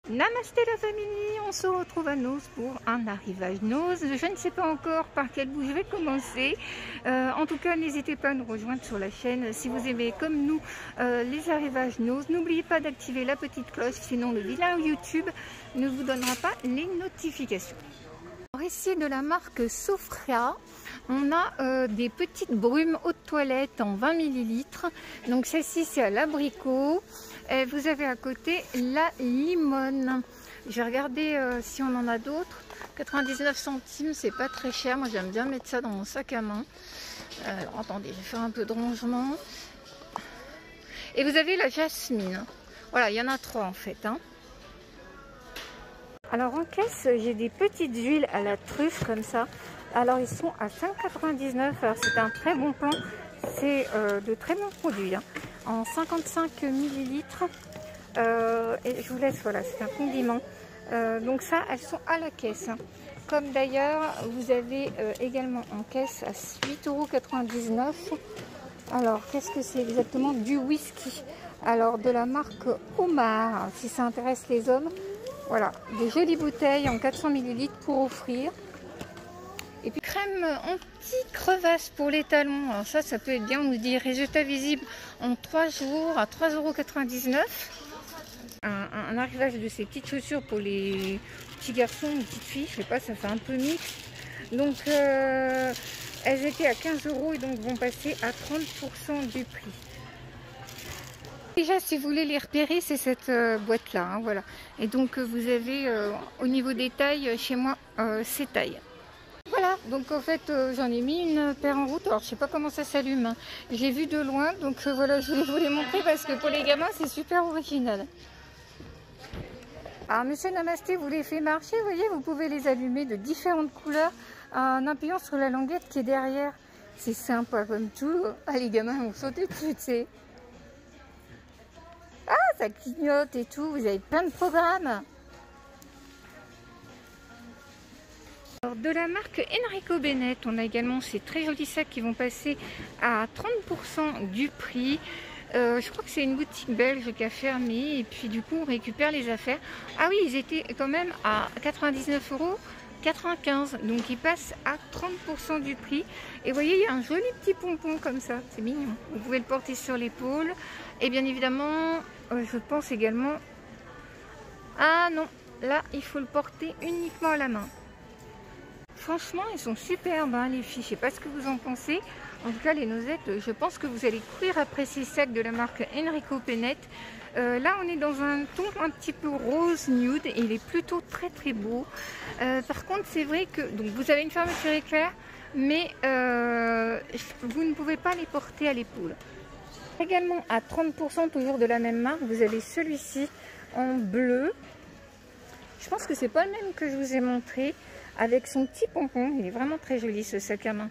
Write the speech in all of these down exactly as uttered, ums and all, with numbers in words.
Namasté la famille, on se retrouve à Noz pour un arrivage Noz. Je ne sais pas encore par quel bout je vais commencer. Euh, en tout cas, n'hésitez pas à nous rejoindre sur la chaîne si vous aimez comme nous euh, les arrivages Noz. N'oubliez pas d'activer la petite cloche, sinon le vilain YouTube ne vous donnera pas les notifications. Alors ici de la marque Sofria, on a euh, des petites brumes eau de toilette en vingt millilitres. Donc celle-ci c'est à l'abricot. Et vous avez à côté la limone. J'ai regardé euh, si on en a d'autres. quatre-vingt-dix-neuf centimes, c'est pas très cher. Moi j'aime bien mettre ça dans mon sac à main. Euh, alors attendez, je vais faire un peu de rangement. Et vous avez la jasmine. Voilà, il y en a trois en fait. Hein. Alors en caisse, j'ai des petites huiles à la truffe comme ça. Alors ils sont à cinq quatre-vingt-dix-neuf. Alors c'est un très bon plan. C'est euh, de très bons produits. Hein. En cinquante-cinq millilitres. Euh, et je vous laisse, voilà, c'est un condiment. Euh, donc ça, elles sont à la caisse. Hein. Comme d'ailleurs, vous avez euh, également en caisse à huit euros quatre-vingt-dix-neuf. Alors, qu'est-ce que c'est exactement? Du whisky. Alors, de la marque Omar, si ça intéresse les hommes. Voilà, des jolies bouteilles en quatre cents millilitres pour offrir. Et puis crème anti-crevasse pour les talons. Alors ça, ça peut être bien. On nous dit résultat visible en trois jours à trois euros quatre-vingt-dix-neuf. Un, un arrivage de ces petites chaussures pour les petits garçons ou petites filles. Je sais pas, ça fait un peu mix. Donc euh, elles étaient à quinze euros et donc vont passer à trente pour cent du prix. Déjà, si vous voulez les repérer, c'est cette euh, boîte-là. Hein, voilà. Et donc euh, vous avez euh, au niveau des tailles, chez moi, euh, ces tailles. Voilà, donc en fait euh, j'en ai mis une paire en route. Alors je sais pas comment ça s'allume, hein. J'ai vu de loin, donc euh, voilà, je vais vous les montrer parce que pour les gamins c'est super original. Alors monsieur Namasté vous les fait marcher, vous voyez, vous pouvez les allumer de différentes couleurs en appuyant sur la languette qui est derrière. C'est sympa comme tout. Ah, les gamins vont sauter dessus, tu sais. Ah, ça clignote et tout, vous avez plein de programmes. Alors, de la marque Enrico Bennett, on a également ces très jolis sacs qui vont passer à trente pour cent du prix. Euh, je crois que c'est une boutique belge qui a fermé et puis du coup on récupère les affaires. Ah oui, ils étaient quand même à quatre-vingt-dix-neuf euros quatre-vingt-quinze, donc ils passent à trente pour cent du prix. Et vous voyez, il y a un joli petit pompon comme ça, c'est mignon. Vous pouvez le porter sur l'épaule. Et bien évidemment, euh, je pense également... Ah non, là il faut le porter uniquement à la main. Franchement, ils sont superbes, hein, les filles. Je ne sais pas ce que vous en pensez. En tout cas, les noisettes, je pense que vous allez courir après ces sacs de la marque Enrico Bennett. Euh, là, on est dans un ton un petit peu rose nude et il est plutôt très très beau. Euh, par contre, c'est vrai que donc vous avez une fermeture éclair, mais euh, vous ne pouvez pas les porter à l'épaule. Également à trente pour cent, toujours de la même marque, vous avez celui-ci en bleu. Je pense que c'est pas le même que je vous ai montré. Avec son petit pompon, il est vraiment très joli ce sac à main.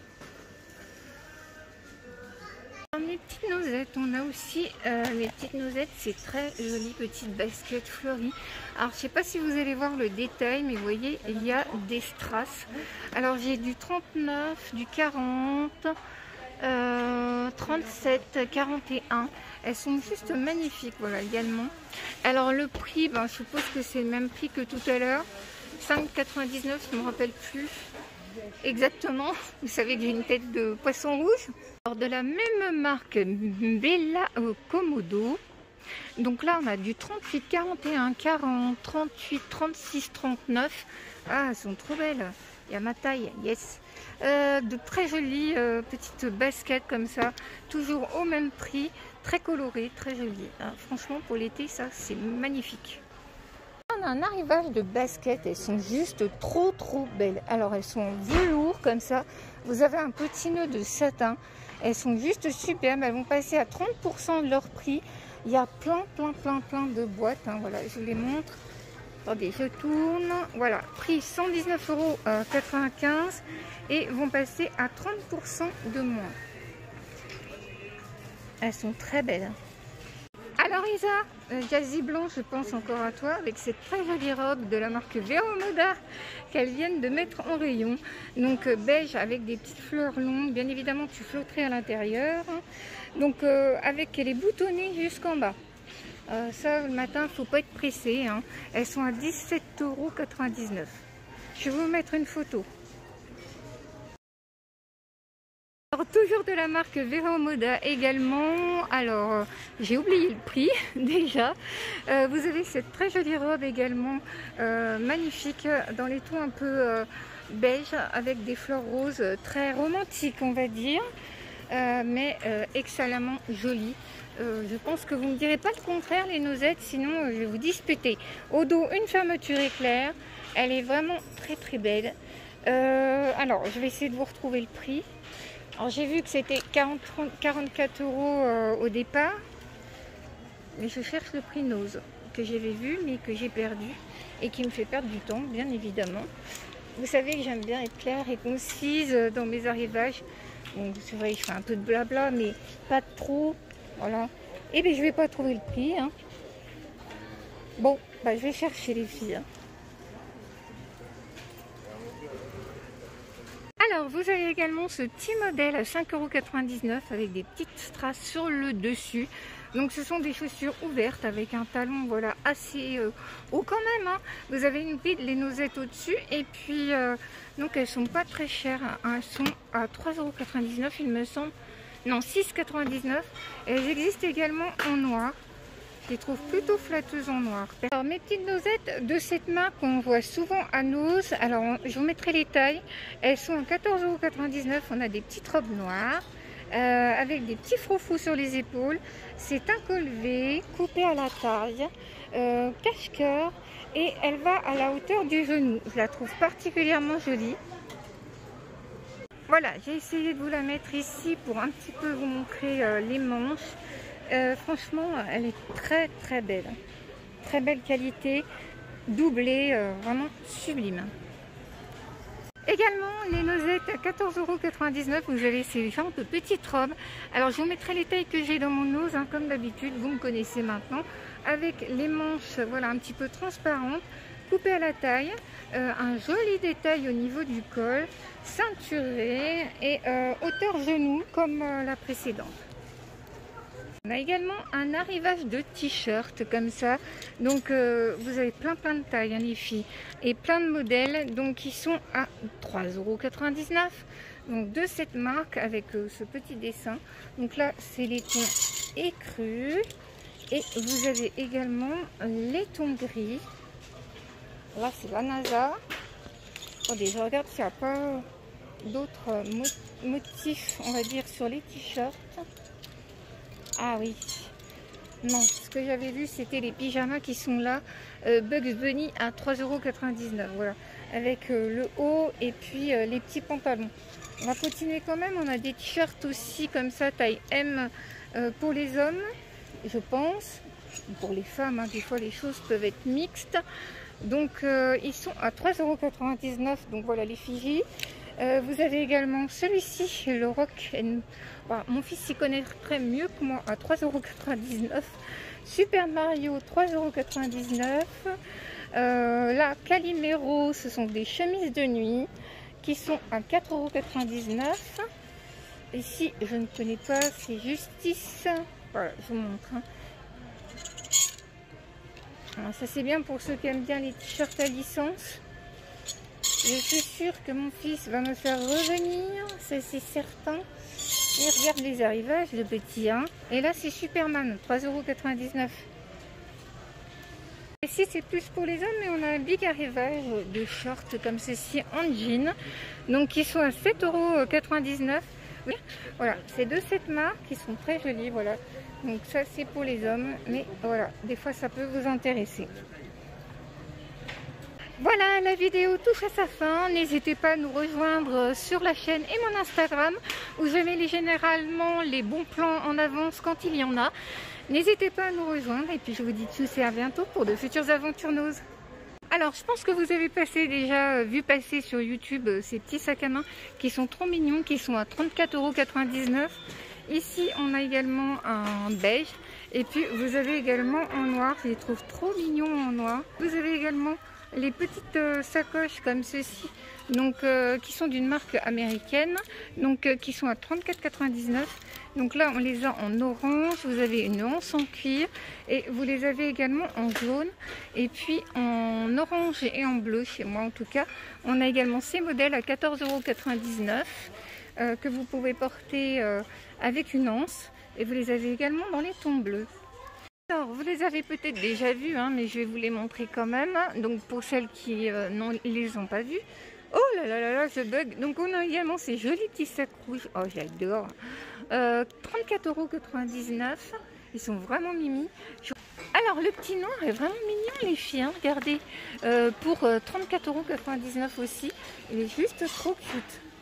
Dans les petites noisettes, on a aussi euh, les petites noisettes, c'est très joli petite basket fleurie. Alors je sais pas si vous allez voir le détail, mais vous voyez il y a des strass. Alors j'ai du trente-neuf, du quarante, euh, trente-sept, quarante et un. Elles sont juste magnifiques, voilà également. Alors le prix, ben, je suppose que c'est le même prix que tout à l'heure. cinq quatre-vingt-dix-neuf, je ne me rappelle plus exactement. Vous savez que j'ai une tête de poisson rouge. Alors de la même marque, Bella Komodo. Donc là, on a du trente-huit, quarante et un, quarante, trente-huit, trente-six, trente-neuf. Ah, elles sont trop belles. Il y a ma taille, yes. Euh, de très jolies euh, petites baskets comme ça, toujours au même prix, très colorées, très jolies. Ah, franchement, pour l'été, ça, c'est magnifique. On a un arrivage de baskets, elles sont juste trop trop belles. Alors elles sont en velours comme ça, vous avez un petit nœud de satin, elles sont juste superbes, elles vont passer à trente pour cent de leur prix. Il y a plein plein plein plein de boîtes, hein. Voilà, je vous les montre. Attendez, je tourne, voilà, prix cent dix-neuf euros quatre-vingt-quinze et vont passer à trente pour cent de moins. Elles sont très belles. Alors Isa, euh, Jazzy Blanc, je pense encore à toi avec cette très jolie robe de la marque Vero Moda qu'elles viennent de mettre en rayon. Donc euh, beige avec des petites fleurs longues, bien évidemment tu flotterais à l'intérieur. Donc euh, avec elle est boutonnée jusqu'en bas. Euh, ça, le matin, il ne faut pas être pressé, hein. Elles sont à dix-sept euros quatre-vingt-dix-neuf. Je vais vous mettre une photo. Alors, toujours de la marque Vero Moda également. Alors, euh, j'ai oublié le prix déjà. Euh, vous avez cette très jolie robe également, euh, magnifique, dans les tons un peu euh, beige, avec des fleurs roses, très romantiques, on va dire, euh, mais euh, excellemment jolie. Euh, je pense que vous ne me direz pas le contraire, les nosettes, sinon euh, je vais vous disputer. Au dos, une fermeture éclair. Elle est vraiment très très belle. Euh, alors, je vais essayer de vous retrouver le prix. Alors, j'ai vu que c'était quarante-quatre euros euh, au départ. Mais je cherche le prix Nose, que j'avais vu, mais que j'ai perdu. Et qui me fait perdre du temps, bien évidemment. Vous savez que j'aime bien être claire et concise dans mes arrivages. Bon, c'est vrai que je fais un peu de blabla, mais pas trop. Voilà. Et bien, je vais pas trouver le prix. Hein. Bon, bah, je vais chercher les filles. Hein. Alors, vous avez également ce petit modèle à cinq euros quatre-vingt-dix-neuf avec des petites strass sur le dessus. Donc, ce sont des chaussures ouvertes avec un talon, voilà, assez euh, haut quand même. Hein. Vous avez une bride, les nosettes au-dessus. Et puis, euh, donc, elles sont pas très chères. Hein. Elles sont à trois euros quatre-vingt-dix-neuf, il me semble. Non, six euros quatre-vingt-dix-neuf. Elles existent également en noir. Je les trouve plutôt flatteuses en noir. Alors, mes petites nosettes de cette marque, on voit souvent à Nose. Alors, je vous mettrai les tailles. Elles sont à quatorze euros quatre-vingt-dix-neuf. On a des petites robes noires euh, avec des petits froufrous sur les épaules. C'est un col V, coupé à la taille, euh, cache-cœur, et elle va à la hauteur du genou. Je la trouve particulièrement jolie. Voilà, j'ai essayé de vous la mettre ici pour un petit peu vous montrer euh, les manches. Euh, franchement, elle est très très belle. Très belle qualité, doublée, euh, vraiment sublime. Également, les nosettes à quatorze euros quatre-vingt-dix-neuf, vous avez ces genres de petites robes. Alors, je vous mettrai les tailles que j'ai dans mon nose, hein, comme d'habitude, vous me connaissez maintenant. Avec les manches, voilà, un petit peu transparentes, coupées à la taille, euh, un joli détail au niveau du col, ceinturé et euh, hauteur genou comme euh, la précédente. On a également un arrivage de t-shirt comme ça, donc euh, vous avez plein plein de tailles, hein, les filles, et plein de modèles, donc ils sont à trois euros quatre-vingt-dix-neuf, donc de cette marque avec euh, ce petit dessin. Donc là c'est les tons écrus, et vous avez également les tons gris. Là c'est la NASA. Attendez, je regarde s'il n'y a pas d'autres motifs, on va dire, sur les t-shirts. Ah oui, non, ce que j'avais vu c'était les pyjamas qui sont là, euh, Bugs Bunny à trois euros quatre-vingt-dix-neuf, voilà, avec euh, le haut et puis euh, les petits pantalons. On va continuer quand même, on a des t-shirts aussi comme ça, taille M euh, pour les hommes, je pense, pour les femmes, hein, des fois les choses peuvent être mixtes. Donc euh, ils sont à trois euros quatre-vingt-dix-neuf, donc voilà les Fiji. Euh, vous avez également celui-ci, le Rock. Voilà, mon fils s'y connaîtrait mieux que moi, à trois euros quatre-vingt-dix-neuf. Super Mario, trois euros quatre-vingt-dix-neuf. Euh, là, Calimero, ce sont des chemises de nuit qui sont à quatre euros quatre-vingt-dix-neuf. Ici, je ne connais pas, c'est Justice. Voilà, je vous montre. Hein. Alors, ça, c'est bien pour ceux qui aiment bien les t-shirts à licence. Je suis sûre que mon fils va me faire revenir, ça c'est certain. Il regarde les arrivages, le petit. Hein. Et là c'est Superman, trois euros quatre-vingt-dix-neuf. Ici c'est plus pour les hommes, mais on a un big arrivage de shorts comme ceci en jean. Donc ils sont à sept euros quatre-vingt-dix-neuf. Voilà, c'est de cette marque qui sont très jolis. Voilà. Donc ça c'est pour les hommes, mais voilà, des fois ça peut vous intéresser. Voilà, la vidéo touche à sa fin. N'hésitez pas à nous rejoindre sur la chaîne et mon Instagram où je mets les, généralement les bons plans en avance quand il y en a. N'hésitez pas à nous rejoindre et puis je vous dis tchuss et à bientôt pour de futures aventures Nose. Alors, je pense que vous avez passé déjà vu passer sur YouTube ces petits sacs à main qui sont trop mignons, qui sont à trente-quatre euros quatre-vingt-dix-neuf. Ici, on a également un beige et puis vous avez également en noir. Je les trouve trop mignons en noir. Vous avez également les petites euh, sacoches comme ceci, donc euh, qui sont d'une marque américaine, donc euh, qui sont à trente-quatre quatre-vingt-dix-neuf. Donc là on les a en orange, vous avez une anse en cuir et vous les avez également en jaune et puis en orange et en bleu chez moi en tout cas. On a également ces modèles à quatorze euros quatre-vingt-dix-neuf euh, que vous pouvez porter euh, avec une anse et vous les avez également dans les tons bleus. Alors, vous les avez peut-être déjà vus, hein, mais je vais vous les montrer quand même. Donc, pour celles qui euh, ne les ont pas vus. Oh là là là là, je bug. Donc, on a également ces jolis petits sacs rouges. Oh, j'adore. Euh, trente-quatre euros quatre-vingt-dix-neuf. Ils sont vraiment mimi. Alors, le petit noir est vraiment mignon, les filles. Hein, regardez. Euh, pour euh, trente-quatre euros quatre-vingt-dix-neuf aussi. Il est juste trop cute.